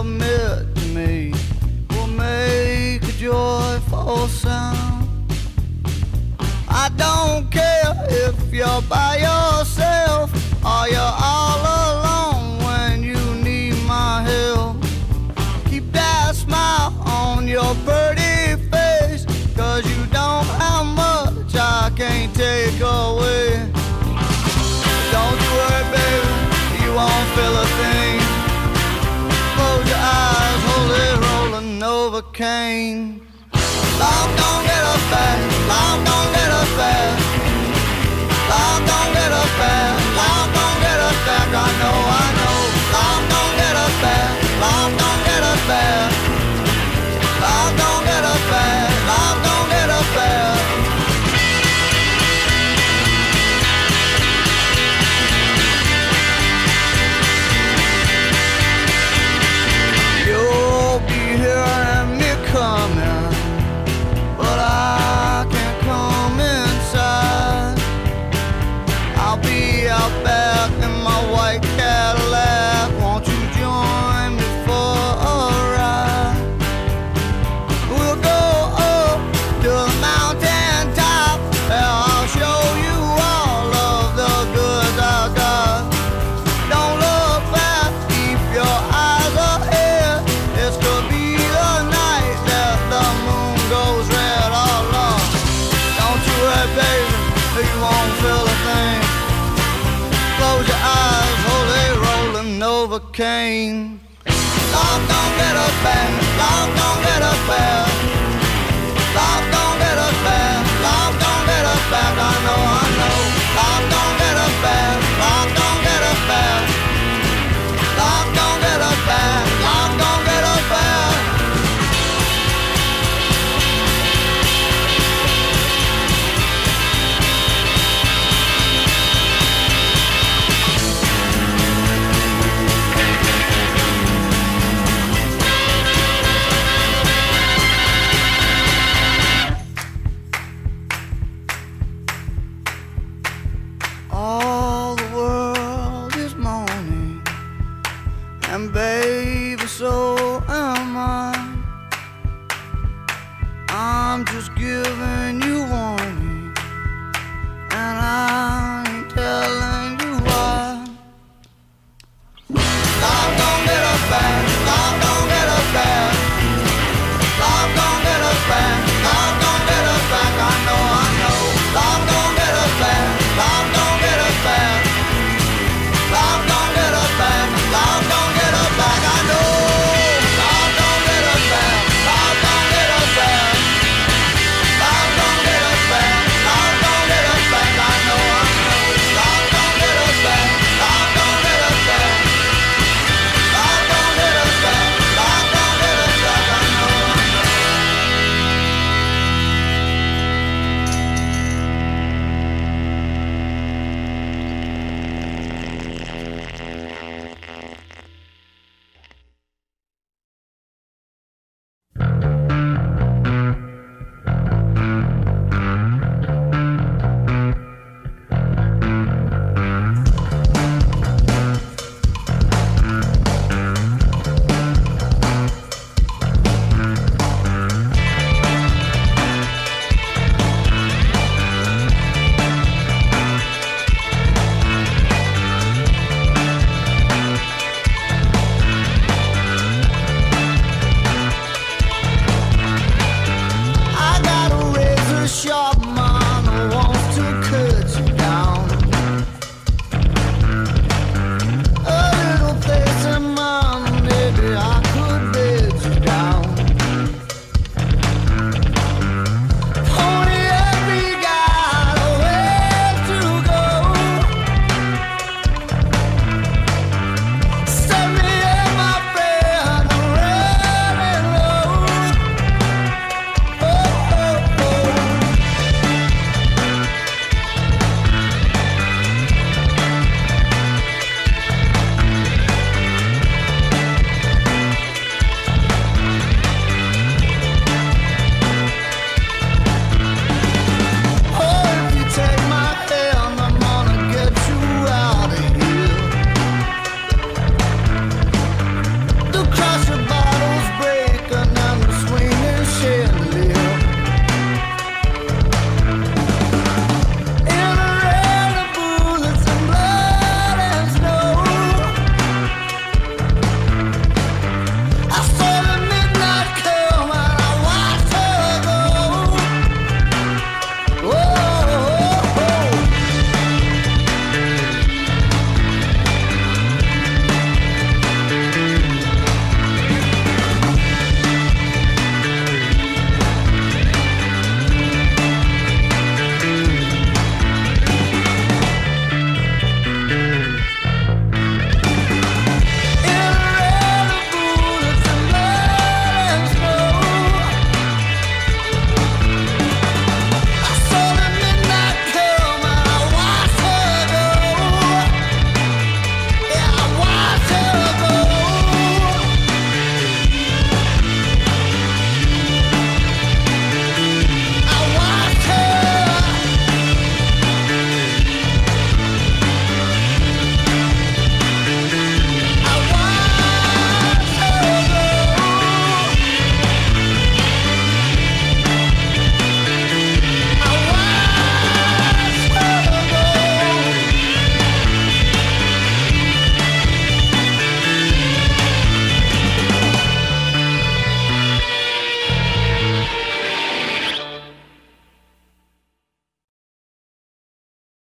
submit to me will make a joyful sound. I don't care if you're by yourself or you're all alone when you need my help. Keep that smile on your pretty face, 'cause you don't have much I can't take away. Don't you worry, baby, you won't feel a thing. Close your eyes, hold it rolling over cane. Love don't get us back, love don't get us back. Love don't get us back, love don't get us back. I know, love don't get us back, love don't get us back. Love don't get us back, love don't get us back. You'll be hearing me coming, but I can't come inside. I'll be out back in my white Cadillac. Won't you join me for a ride? We'll go up to the mountain top, and I'll show you all of the goods I got. Don't look back, keep your eyes ahead. This could be the night that the moon goes red. Oh Lord, don't you worry, baby, you won't feel a thing. Close your eyes, hold it rolling over cane. Love don't get us back, love don't get us back. Love don't get us back, love don't get us back. I know, love don't get us back, love don't get us back. Love don't get us back, love don't get us back. All the world is moaning, and baby, so am I. I'm just giving you one